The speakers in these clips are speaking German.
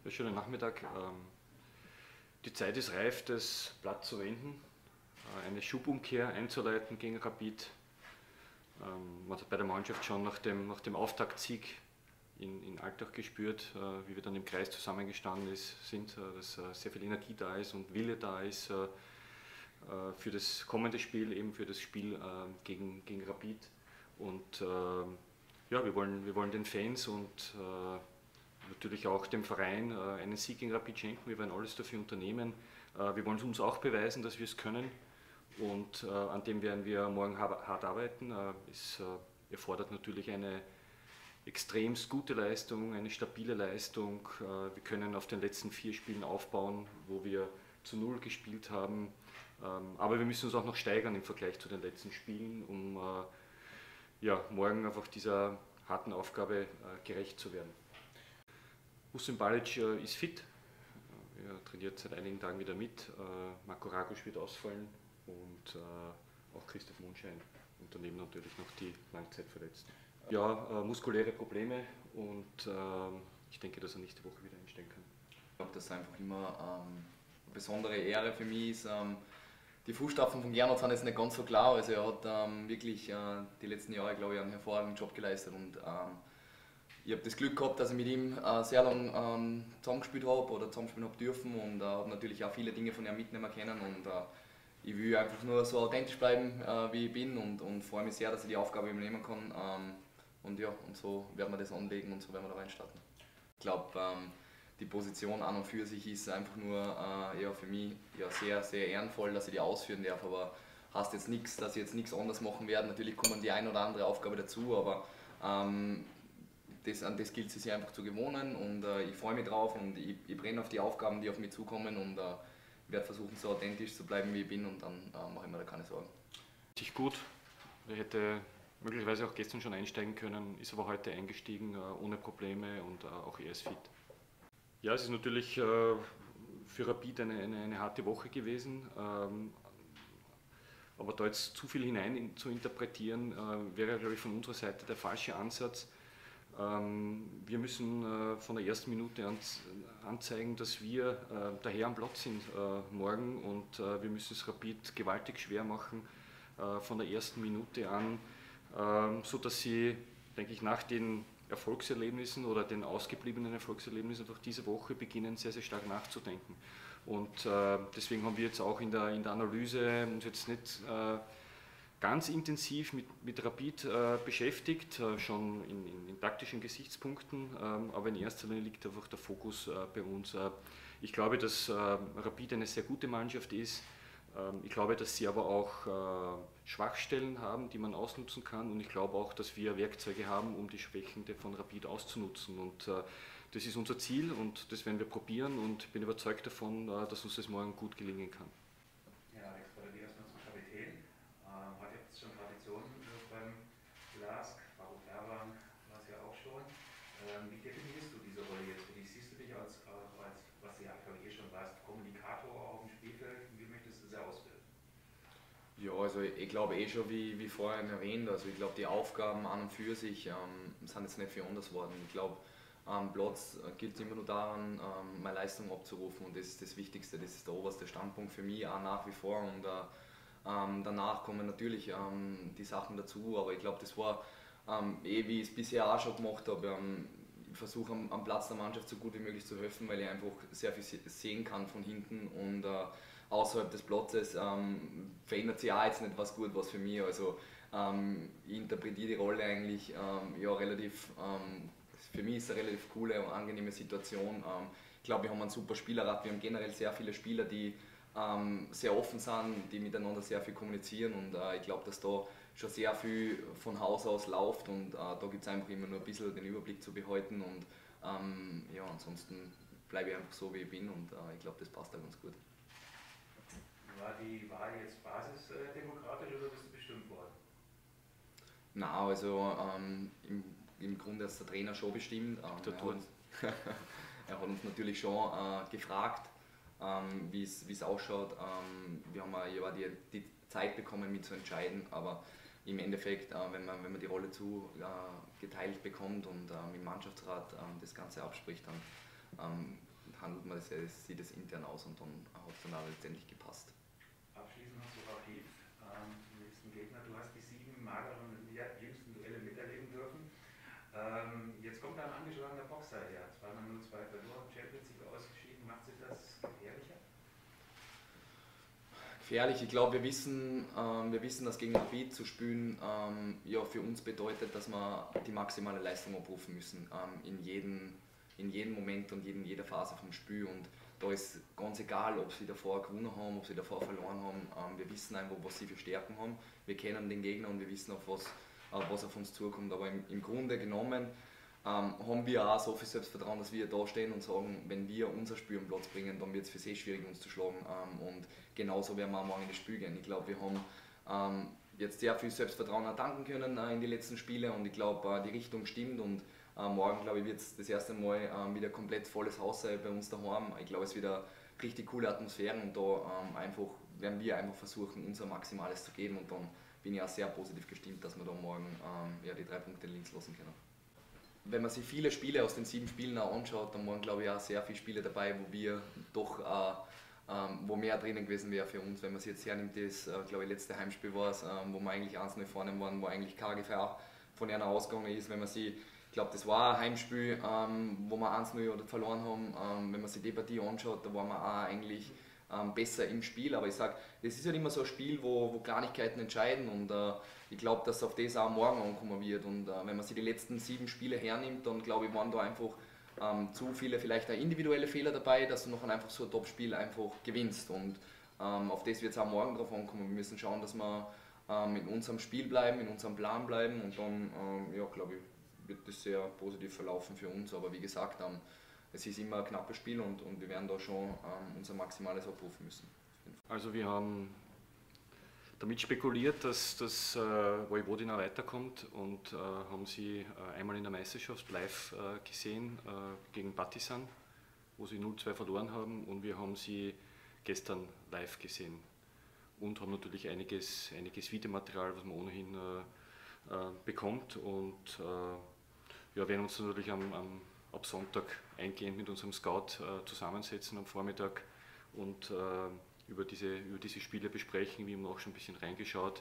Ja, schönen Nachmittag. Die Zeit ist reif, das Blatt zu wenden, eine Schubumkehr einzuleiten gegen Rapid. Man hat bei der Mannschaft schon nach dem Auftaktsieg in Altach gespürt, wie wir dann im Kreis zusammengestanden sind, dass sehr viel Energie da ist und Wille da ist für das kommende Spiel, eben für das Spiel gegen Rapid. Und ja, wir wollen den Fans und natürlich auch dem Verein einen Sieg gegen Rapid schenken. Wir werden alles dafür unternehmen. Wir wollen uns auch beweisen, dass wir es können. Und an dem werden wir morgen hart arbeiten. Es erfordert natürlich eine extremst gute Leistung, eine stabile Leistung. Wir können auf den letzten 4 Spielen aufbauen, wo wir zu 0 gespielt haben. Aber wir müssen uns auch noch steigern im Vergleich zu den letzten Spielen, um ja, morgen einfach dieser harten Aufgabe gerecht zu werden. Hussein Balic ist fit, er trainiert seit einigen Tagen wieder mit. Marco Ragusch wird ausfallen und auch Christoph Mondschein und daneben natürlich noch die Langzeitverletzten. Ja, muskuläre Probleme und ich denke, dass er nächste Woche wieder einsteigen kann. Ich glaube, dass es einfach immer eine besondere Ehre für mich ist. Die Fußstapfen von Gernot sind jetzt nicht ganz so klar, also er hat wirklich die letzten Jahre, glaube ich, einen hervorragenden Job geleistet und ich habe das Glück gehabt, dass ich mit ihm sehr lange zusammengespielt habe oder zusammenspielen habe dürfen und habe natürlich auch viele Dinge von ihm mitnehmen können und ich will einfach nur so authentisch bleiben, wie ich bin und freue mich sehr, dass ich die Aufgabe übernehmen kann und ja, und so werden wir das anlegen und so werden wir da reinstarten. Ich glaube, die Position an und für sich ist einfach nur ja, für mich ja, sehr, sehr ehrenvoll, dass ich die ausführen darf, aber heißt jetzt nichts, dass ich jetzt nichts anders machen werde. Natürlich kommt die ein oder andere Aufgabe dazu, aber an das gilt es sich einfach zu gewohnen und ich freue mich drauf und ich brenne auf die Aufgaben, die auf mich zukommen und werde versuchen, so authentisch zu bleiben, wie ich bin und dann mache ich mir da keine Sorgen. Richtig gut, er hätte möglicherweise auch gestern schon einsteigen können, ist aber heute eingestiegen ohne Probleme und auch er ist fit. Ja, es ist natürlich für Rapid eine harte Woche gewesen, aber da jetzt zu viel hinein zu interpretieren, wäre, glaube ich, von unserer Seite der falsche Ansatz. Wir müssen von der ersten Minute an anzeigen, dass wir der Herr am Platz sind morgen und wir müssen es Rapid gewaltig schwer machen von der ersten Minute an, sodass sie, denke ich, nach den Erfolgserlebnissen oder den ausgebliebenen Erfolgserlebnissen durch diese Woche beginnen, sehr, sehr stark nachzudenken. Und deswegen haben wir jetzt auch in der Analyse uns jetzt nicht ganz intensiv mit Rapid beschäftigt, schon in taktischen Gesichtspunkten, aber in erster Linie liegt einfach der Fokus bei uns. Ich glaube, dass Rapid eine sehr gute Mannschaft ist. Ich glaube, dass sie aber auch Schwachstellen haben, die man ausnutzen kann und ich glaube auch, dass wir Werkzeuge haben, um die Schwächen von Rapid auszunutzen und das ist unser Ziel und das werden wir probieren und bin überzeugt davon, dass uns das morgen gut gelingen kann. Ja, Alex, gratuliere erstmal zum Kapitän. Heute gibt es schon Traditionen beim LASK, Faruk Erwan war es ja auch schon. Wie definierst du diese Rolle jetzt für dich? Siehst du dich als was du ja glaube ich schon warst, Kommunikator auf dem Spielfeld? Wie möchtest du sie ausbilden? Ja, also ich glaube schon, wie vorhin erwähnt, also ich glaube die Aufgaben an und für sich sind jetzt nicht viel anders worden. Ich glaube, am Platz gilt es immer nur daran, meine Leistung abzurufen und das ist das Wichtigste, das ist der oberste Standpunkt für mich auch nach wie vor und danach kommen natürlich die Sachen dazu, aber ich glaube, das war wie ich es bisher auch schon gemacht habe. Ich versuche am Platz der Mannschaft so gut wie möglich zu helfen, weil ich einfach sehr viel sehen kann von hinten und außerhalb des Platzes verändert sich auch jetzt nicht was gut was für mich. Also ich interpretiere die Rolle eigentlich ja, relativ, für mich ist es eine relativ coole und angenehme Situation. Ich glaube, wir haben einen super Spielerrat, wir haben generell sehr viele Spieler, die sehr offen sind, die miteinander sehr viel kommunizieren und ich glaube, dass da schon sehr viel von Haus aus läuft und da gibt es einfach immer nur ein bisschen den Überblick zu behalten und ja, ansonsten bleibe ich einfach so wie ich bin und ich glaube, das passt da ganz gut. War die Wahl jetzt basisdemokratisch oder bist du bestimmt worden? Nein, also im Grunde ist der Trainer schon bestimmt. Er hat uns natürlich schon gefragt, wie es ausschaut. Wir haben ja die Zeit bekommen, mit zu entscheiden, aber im Endeffekt, wenn man die Rolle zugeteilt bekommt und im Mannschaftsrat das Ganze abspricht, dann handelt man das, sieht es intern aus und dann hat es dann auch letztendlich gepasst. Abschließend noch zu Rapid, zum nächsten Gegner. Du hast die 7 mageren, jüngsten Duelle miterleben dürfen. Jetzt kommt da ein angeschlagener Boxer her. 2-0-2 verloren, Champions League ausgeschieden. Macht sich das gefährlicher? Gefährlich, ich glaube, wir wissen, dass gegen Rapid zu spielen ja, für uns bedeutet, dass wir die maximale Leistung abrufen müssen in jedem Moment und in jeder Phase vom Spiel. Und da ist ganz egal, ob sie davor gewonnen haben, ob sie davor verloren haben. Wir wissen einfach, was sie für Stärken haben. Wir kennen den Gegner und wir wissen, auf was auf uns zukommt. Aber im Grunde genommen haben wir auch so viel Selbstvertrauen, dass wir da stehen und sagen, wenn wir unser Spiel am Platz bringen, dann wird es für sie schwierig, uns zu schlagen. Und genauso werden wir auch morgen in das Spiel gehen. Ich glaube, wir haben jetzt sehr viel Selbstvertrauen auch tanken können in die letzten Spiele und ich glaube, die Richtung stimmt und morgen, glaube ich, wird es das erste Mal wieder komplett volles Haus sein bei uns daheim. Ich glaube, es wird eine richtig coole Atmosphäre und da werden wir einfach versuchen, unser Maximales zu geben und dann bin ich auch sehr positiv gestimmt, dass wir da morgen ja, die 3 Punkte links lassen können. Wenn man sich viele Spiele aus den 7 Spielen auch anschaut, dann waren, glaube ich, auch sehr viele Spiele dabei, wo wir doch wo mehr drinnen gewesen wäre für uns. Wenn man es jetzt hernimmt, das, glaube ich, letzte Heimspiel war es, wo wir eigentlich 1-0 vorne waren, wo eigentlich keine Gefahr von einer ausgegangen ist. Wenn man sie, ich glaube, das war ein Heimspiel, wo wir 1-0 verloren haben. Wenn man sich die Partie anschaut, da waren wir auch eigentlich besser im Spiel. Aber ich sage, das ist halt immer so ein Spiel, wo Kleinigkeiten entscheiden und ich glaube, dass auf das auch morgen ankommen wird. Und wenn man sich die letzten 7 Spiele hernimmt, dann glaube ich, waren da einfach zu viele vielleicht auch individuelle Fehler dabei, dass du noch einfach so ein Top-Spiel einfach gewinnst. Und auf das wird es auch morgen drauf ankommen. Wir müssen schauen, dass wir in unserem Spiel bleiben, in unserem Plan bleiben und dann, ja, glaube ich, wird das sehr positiv verlaufen für uns. Aber wie gesagt, es ist immer ein knappes Spiel und wir werden da schon unser Maximales abrufen müssen. Also wir haben damit spekuliert, dass Vojvodina weiterkommt und haben sie einmal in der Meisterschaft live gesehen gegen Partizan, wo sie 0-2 verloren haben und wir haben sie gestern live gesehen und haben natürlich einiges Videomaterial, was man ohnehin bekommt und ja, werden uns natürlich ab Sonntag eingehend mit unserem Scout zusammensetzen am Vormittag und über diese Spiele besprechen. Wir haben auch schon ein bisschen reingeschaut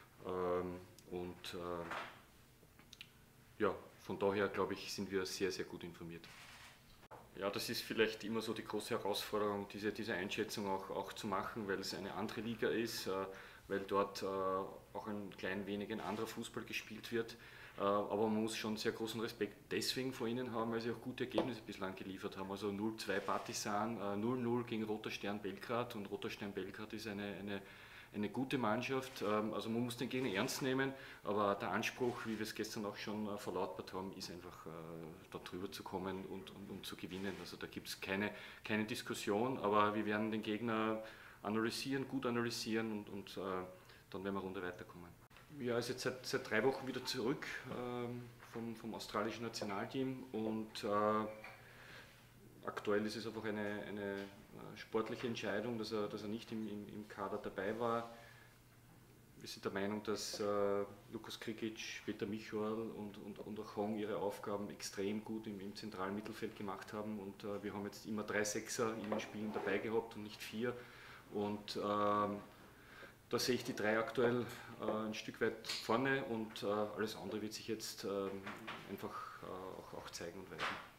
ja, von daher glaube ich, sind wir sehr, sehr gut informiert. Ja, das ist vielleicht immer so die große Herausforderung, diese Einschätzung auch zu machen, weil es eine andere Liga ist, weil dort auch ein klein wenig ein anderer Fußball gespielt wird. Aber man muss schon sehr großen Respekt deswegen vor ihnen haben, weil sie auch gute Ergebnisse bislang geliefert haben. Also 0-2 Partizan, 0-0 gegen Roter Stern Belgrad und Roter Stern Belgrad ist eine gute Mannschaft. Also man muss den Gegner ernst nehmen, aber der Anspruch, wie wir es gestern auch schon verlautbart haben, ist einfach da drüber zu kommen und zu gewinnen. Also da gibt es keine Diskussion, aber wir werden den Gegner gut analysieren und dann werden wir runter weiterkommen. Ja, ist jetzt seit 3 Wochen wieder zurück vom australischen Nationalteam und aktuell ist es einfach eine sportliche Entscheidung, dass er nicht im Kader dabei war. Wir sind der Meinung, dass Lukas Krikic, Peter Michael und auch Hong ihre Aufgaben extrem gut im zentralen Mittelfeld gemacht haben und wir haben jetzt immer 3 Sechser in den Spielen dabei gehabt und nicht 4 und da sehe ich die 3 aktuell ein Stück weit vorne und alles andere wird sich jetzt einfach auch zeigen und weisen.